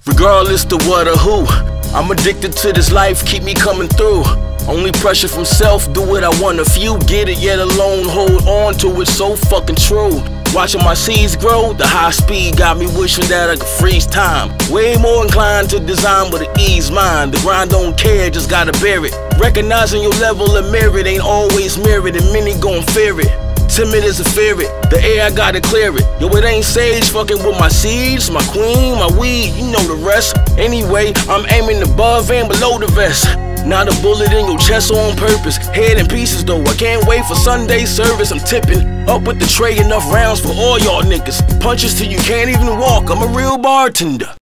Regardless to what or who, I'm addicted to this life, keep me coming through. Only pressure from self, do what I want. If you get it, yet alone, hold on to it, so fucking true. Watching my seeds grow, the high speed got me wishing that I could freeze time. Way more inclined to design with an ease mind. The grind don't care, just gotta bear it. Recognizing your level of merit ain't always mirrored, and many gon' fear it. Timid as a ferret, the air I gotta clear it. Yo, it ain't sage fucking with my seeds, my queen, my weed, you know the rest. Anyway, I'm aiming above and below the vest. Not a bullet in your chest on purpose. Head in pieces though, I can't wait for Sunday service. I'm tipping up with the tray, enough rounds for all y'all niggas. Punches till you can't even walk, I'm a real bartender.